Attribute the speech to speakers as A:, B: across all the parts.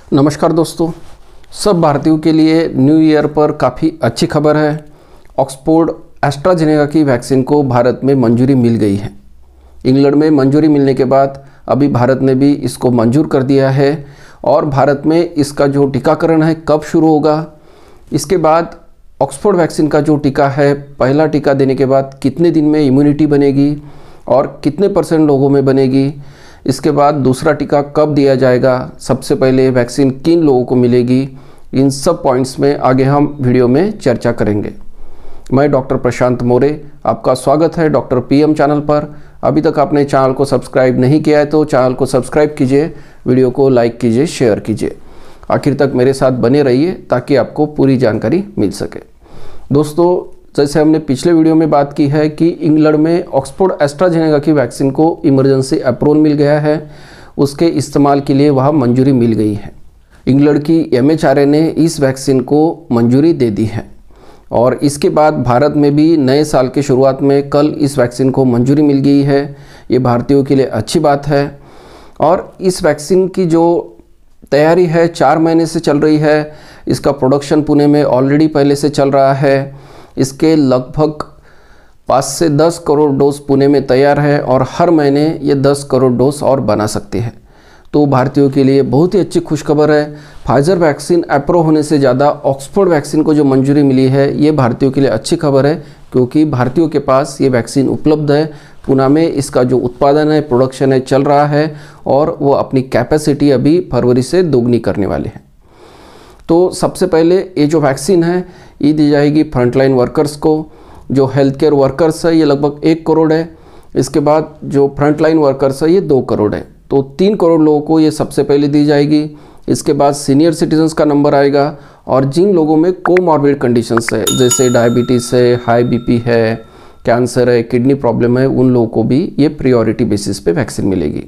A: नमस्कार दोस्तों, सब भारतीयों के लिए न्यू ईयर पर काफ़ी अच्छी खबर है। ऑक्सफोर्ड एस्ट्राजेनेका की वैक्सीन को भारत में मंजूरी मिल गई है। इंग्लैंड में मंजूरी मिलने के बाद अभी भारत ने भी इसको मंजूर कर दिया है और भारत में इसका जो टीकाकरण है कब शुरू होगा, इसके बाद ऑक्सफोर्ड वैक्सीन का जो टीका है, पहला टीका देने के बाद कितने दिन में इम्यूनिटी बनेगी और कितने % लोगों में बनेगी, इसके बाद दूसरा टीका कब दिया जाएगा, सबसे पहले वैक्सीन किन लोगों को मिलेगी, इन सब पॉइंट्स में आगे हम वीडियो में चर्चा करेंगे। मैं डॉक्टर प्रशांत मोरे, आपका स्वागत है डॉक्टर पीएम चैनल पर। अभी तक आपने चैनल को सब्सक्राइब नहीं किया है तो चैनल को सब्सक्राइब कीजिए, वीडियो को लाइक कीजिए, शेयर कीजिए। आखिर तक मेरे साथ बने रहिए ताकि आपको पूरी जानकारी मिल सके। दोस्तों, जैसे हमने पिछले वीडियो में बात की है कि इंग्लैंड में ऑक्सफोर्ड एस्ट्राजेनेका की वैक्सीन को इमरजेंसी अप्रूवल मिल गया है, उसके इस्तेमाल के लिए वहाँ मंजूरी मिल गई है। इंग्लैंड की MHRA ने इस वैक्सीन को मंजूरी दे दी है और इसके बाद भारत में भी नए साल के शुरुआत में कल इस वैक्सीन को मंजूरी मिल गई है। ये भारतीयों के लिए अच्छी बात है और इस वैक्सीन की जो तैयारी है 4 महीने से चल रही है। इसका प्रोडक्शन पुणे में ऑलरेडी पहले से चल रहा है। इसके लगभग 5 से 10 करोड़ डोज पुणे में तैयार है और हर महीने ये 10 करोड़ डोज और बना सकते हैं। तो भारतीयों के लिए बहुत ही अच्छी खुशखबर है। फाइजर वैक्सीन अप्रूव होने से ज़्यादा ऑक्सफोर्ड वैक्सीन को जो मंजूरी मिली है, ये भारतीयों के लिए अच्छी खबर है क्योंकि भारतीयों के पास ये वैक्सीन उपलब्ध है। पुणे में इसका जो उत्पादन है, प्रोडक्शन है, चल रहा है और वो अपनी कैपेसिटी अभी फरवरी से दोगुनी करने वाले हैं। तो सबसे पहले ये जो वैक्सीन है ये दी जाएगी फ्रंटलाइन वर्कर्स को। जो हेल्थ केयर वर्कर्स है ये लगभग 1 करोड़ है। इसके बाद जो फ्रंटलाइन वर्कर्स है ये 2 करोड़ है, तो 3 करोड़ लोगों को ये सबसे पहले दी जाएगी। इसके बाद सीनियर सिटीजन्स का नंबर आएगा और जिन लोगों में कोमॉर्बिड कंडीशंस है, जैसे डायबिटीज़ है, हाई BP है, कैंसर है, किडनी प्रॉब्लम है, उन लोगों को भी ये प्रायोरिटी बेसिस पे वैक्सीन मिलेगी।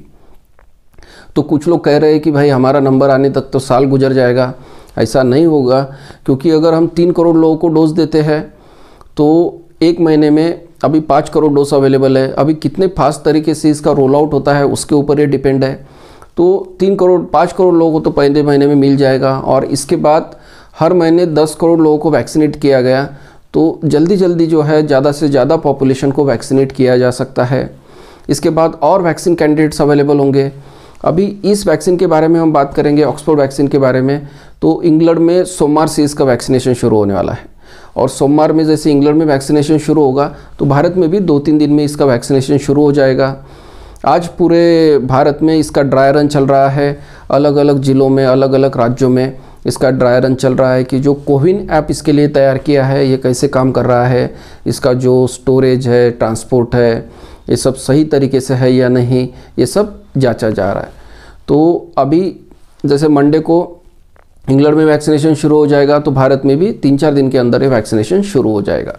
A: तो कुछ लोग कह रहे हैं कि भाई हमारा नंबर आने तक तो साल गुजर जाएगा। ऐसा नहीं होगा क्योंकि अगर हम 3 करोड़ लोगों को डोज देते हैं तो 1 महीने में अभी 5 करोड़ डोज अवेलेबल है। अभी कितने फास्ट तरीके से इसका रोल आउट होता है उसके ऊपर ये डिपेंड है। तो 5 करोड़ लोगों को तो पहले महीने में मिल जाएगा और इसके बाद हर महीने 10 करोड़ लोगों को वैक्सीनेट किया गया तो जल्दी जल्दी जो है ज़्यादा से ज़्यादा पॉपुलेशन को वैक्सीनेट किया जा सकता है। इसके बाद और वैक्सीन कैंडिडेट्स अवेलेबल होंगे। अभी इस वैक्सीन के बारे में हम बात करेंगे, ऑक्सफोर्ड वैक्सीन के बारे में। तो इंग्लैंड में सोमवार से इसका वैक्सीनेशन शुरू होने वाला है और सोमवार में जैसे इंग्लैंड में वैक्सीनेशन शुरू होगा तो भारत में भी 2-3 दिन में इसका वैक्सीनेशन शुरू हो जाएगा। आज पूरे भारत में इसका ड्राई रन चल रहा है। अलग अलग ज़िलों में, अलग अलग राज्यों में इसका ड्राई रन चल रहा है कि जो कोविन ऐप इसके लिए तैयार किया है ये कैसे काम कर रहा है, इसका जो स्टोरेज है, ट्रांसपोर्ट है, ये सब सही तरीके से है या नहीं, ये सब जांचा जा रहा है। तो अभी जैसे मंडे को इंग्लैंड में वैक्सीनेशन शुरू हो जाएगा तो भारत में भी 3-4 दिन के अंदर ये वैक्सीनेशन शुरू हो जाएगा।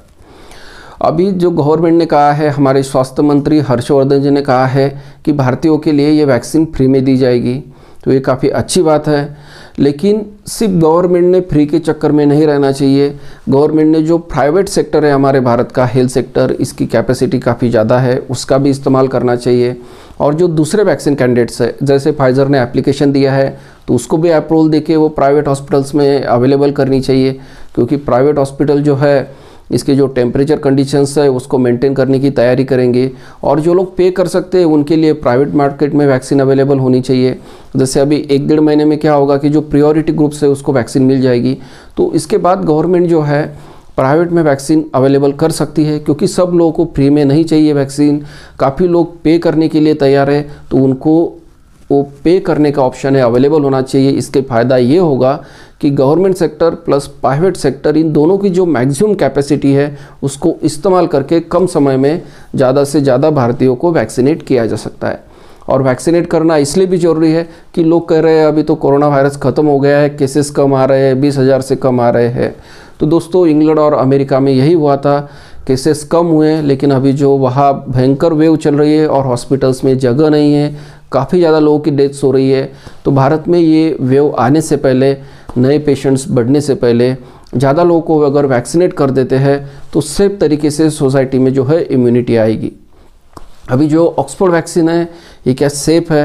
A: अभी जो गवर्नमेंट ने कहा है, हमारे स्वास्थ्य मंत्री हर्षवर्धन जी ने कहा है कि भारतीयों के लिए ये वैक्सीन फ्री में दी जाएगी, तो ये काफ़ी अच्छी बात है। लेकिन सिर्फ गवर्नमेंट ने फ्री के चक्कर में नहीं रहना चाहिए। गवर्नमेंट ने जो प्राइवेट सेक्टर है हमारे भारत का, हेल्थ सेक्टर, इसकी कैपेसिटी काफ़ी ज़्यादा है, उसका भी इस्तेमाल करना चाहिए। और जो दूसरे वैक्सीन कैंडिडेट्स है, जैसे फाइजर ने एप्लीकेशन दिया है तो उसको भी अप्रूवल देके वो प्राइवेट हॉस्पिटल्स में अवेलेबल करनी चाहिए क्योंकि प्राइवेट हॉस्पिटल जो है इसके जो टेम्परेचर कंडीशंस है उसको मेंटेन करने की तैयारी करेंगे और जो लोग पे कर सकते हैं उनके लिए प्राइवेट मार्केट में वैक्सीन अवेलेबल होनी चाहिए। जैसे अभी 1-1.5 महीने में क्या होगा कि जो प्रायोरिटी ग्रुप्स है उसको वैक्सीन मिल जाएगी, तो इसके बाद गवर्नमेंट जो है प्राइवेट में वैक्सीन अवेलेबल कर सकती है क्योंकि सब लोगों को फ्री में नहीं चाहिए वैक्सीन। काफ़ी लोग पे करने के लिए तैयार है तो उनको वो पे करने का ऑप्शन है अवेलेबल होना चाहिए। इसके फ़ायदा ये होगा कि government sector plus private sector, इन दोनों की जो मैक्सिमम कैपेसिटी है उसको इस्तेमाल करके कम समय में ज़्यादा से ज़्यादा भारतीयों को वैक्सीनेट किया जा सकता है। और वैक्सीनेट करना इसलिए भी ज़रूरी है कि लोग कह रहे हैं अभी तो कोरोना वायरस ख़त्म हो गया है, केसेस कम आ रहे हैं, 20,000 से कम आ रहे हैं। तो दोस्तों, इंग्लैंड और अमेरिका में यही हुआ था, केसेस कम हुए लेकिन अभी जो वहाँ भयंकर वेव चल रही है और हॉस्पिटल्स में जगह नहीं है, काफ़ी ज़्यादा लोगों की डेथ्स हो रही है। तो भारत में ये वेव आने से पहले, नए पेशेंट्स बढ़ने से पहले ज़्यादा लोगों को अगर वैक्सीनेट कर देते हैं तो सेफ तरीके से सोसाइटी में जो है इम्यूनिटी आएगी। अभी जो ऑक्सफोर्ड वैक्सीन है ये क्या सेफ़ है?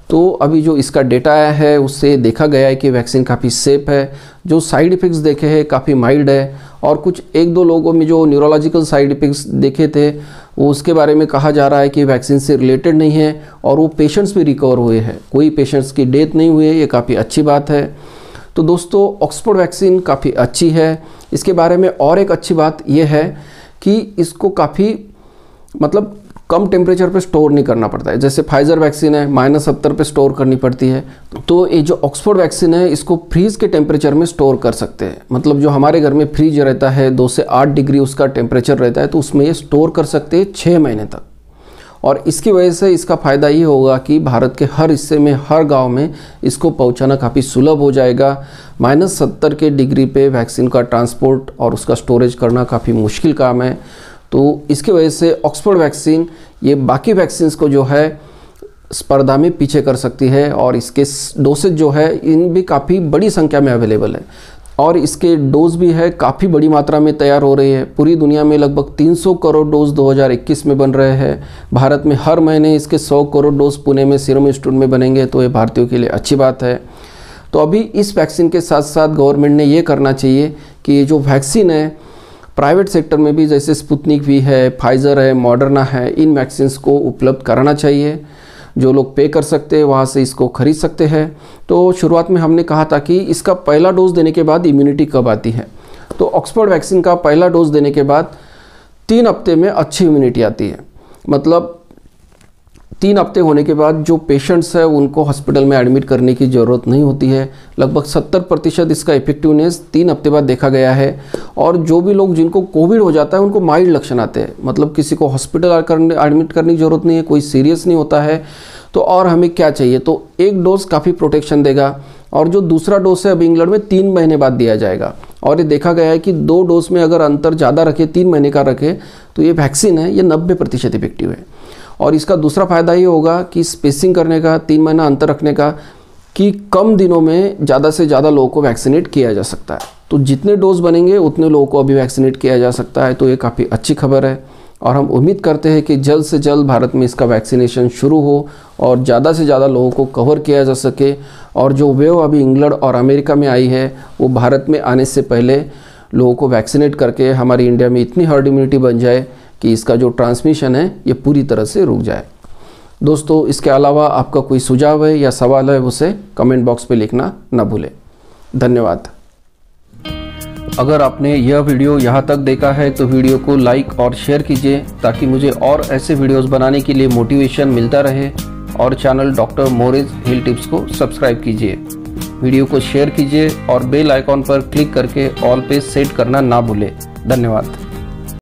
A: तो अभी जो इसका डेटा आया है उससे देखा गया है कि वैक्सीन काफ़ी सेफ है। जो साइड इफ़ेक्ट्स देखे हैं काफ़ी माइल्ड है, और कुछ एक दो लोगों में जो न्यूरोलॉजिकल साइड इफ़ेक्ट्स देखे थे वो उसके बारे में कहा जा रहा है कि वैक्सीन से रिलेटेड नहीं है, और वो पेशेंट्स भी रिकवर हुए हैं, कोई पेशेंट्स की डेथ नहीं हुई है। ये काफ़ी अच्छी बात है। तो दोस्तों ऑक्सफोर्ड वैक्सीन काफ़ी अच्छी है। इसके बारे में और एक अच्छी बात यह है कि इसको काफ़ी मतलब कम टेम्परेचर पे स्टोर नहीं करना पड़ता है। जैसे फाइज़र वैक्सीन है -70 पे स्टोर करनी पड़ती है, तो ये जो ऑक्सफोर्ड वैक्सीन है इसको फ्रीज़ के टेम्परेचर में स्टोर कर सकते हैं। मतलब जो हमारे घर में फ्रीज रहता है 2 से 8 डिग्री उसका टेम्परेचर रहता है, तो उसमें ये स्टोर कर सकते हैं 6 महीने तक। और इसकी वजह से इसका फ़ायदा ये होगा कि भारत के हर हिस्से में, हर गांव में इसको पहुंचाना काफ़ी सुलभ हो जाएगा। -70 के डिग्री पे वैक्सीन का ट्रांसपोर्ट और उसका स्टोरेज करना काफ़ी मुश्किल काम है। तो इसकी वजह से ऑक्सफोर्ड वैक्सीन ये बाकी वैक्सीन्स को जो है स्पर्धा में पीछे कर सकती है, और इसके डोसेज जो है इन भी काफ़ी बड़ी संख्या में अवेलेबल है, और इसके डोज भी है काफ़ी बड़ी मात्रा में तैयार हो रही है। पूरी दुनिया में लगभग 300 करोड़ डोज 2021 में बन रहे हैं। भारत में हर महीने इसके 100 करोड़ डोज पुणे में सीरम इंस्टीट्यूट में बनेंगे, तो ये भारतीयों के लिए अच्छी बात है। तो अभी इस वैक्सीन के साथ साथ गवर्नमेंट ने ये करना चाहिए कि ये जो वैक्सीन है प्राइवेट सेक्टर में भी, जैसे स्पुतनिक भी है, फाइज़र है, मॉडर्ना है, इन वैक्सीन्स को उपलब्ध कराना चाहिए। जो लोग पे कर सकते हैं वहाँ से इसको खरीद सकते हैं। तो शुरुआत में हमने कहा था कि इसका पहला डोज देने के बाद इम्यूनिटी कब आती है, तो ऑक्सफोर्ड वैक्सीन का पहला डोज देने के बाद 3 हफ्ते में अच्छी इम्यूनिटी आती है। मतलब 3 हफ्ते होने के बाद जो पेशेंट्स है उनको हॉस्पिटल में एडमिट करने की ज़रूरत नहीं होती है। लगभग 70% इसका इफेक्टिवनेस 3 हफ्ते बाद देखा गया है। और जो भी लोग जिनको कोविड हो जाता है उनको माइल्ड लक्षण आते हैं, मतलब किसी को हॉस्पिटल एडमिट करने की ज़रूरत नहीं है, कोई सीरियस नहीं होता है। तो और हमें क्या चाहिए, तो एक डोज काफ़ी प्रोटेक्शन देगा। और जो दूसरा डोज है अभी इंग्लैंड में 3 महीने बाद दिया जाएगा, और ये देखा गया है कि 2 डोज में अगर अंतर ज़्यादा रखे, 3 महीने का रखे, तो ये वैक्सीन है ये 90% इफेक्टिव है। और इसका दूसरा फ़ायदा ये होगा कि स्पेसिंग करने का, 3 महीना अंतर रखने का, कि कम दिनों में ज़्यादा से ज़्यादा लोगों को वैक्सीनेट किया जा सकता है। तो जितने डोज बनेंगे उतने लोगों को अभी वैक्सीनेट किया जा सकता है। तो ये काफ़ी अच्छी खबर है, और हम उम्मीद करते हैं कि जल्द से जल्द भारत में इसका वैक्सीनेशन शुरू हो और ज़्यादा से ज़्यादा लोगों को कवर किया जा सके। और जो वेव अभी इंग्लैंड और अमेरिका में आई है वो भारत में आने से पहले लोगों को वैक्सीनेट करके हमारी इंडिया में इतनी हर्ड इम्यूनिटी बन जाए कि इसका जो ट्रांसमिशन है ये पूरी तरह से रुक जाए। दोस्तों इसके अलावा आपका कोई सुझाव है या सवाल है उसे कमेंट बॉक्स पे लिखना ना भूलें। धन्यवाद। अगर आपने यह वीडियो यहाँ तक देखा है तो वीडियो को लाइक और शेयर कीजिए, ताकि मुझे और ऐसे वीडियोस बनाने के लिए मोटिवेशन मिलता रहे। और चैनल डॉक्टर मोरेज हेल्थ टिप्स को सब्सक्राइब कीजिए, वीडियो को शेयर कीजिए और बेल आइकॉन पर क्लिक करके ऑल पे सेट करना ना भूलें। धन्यवाद।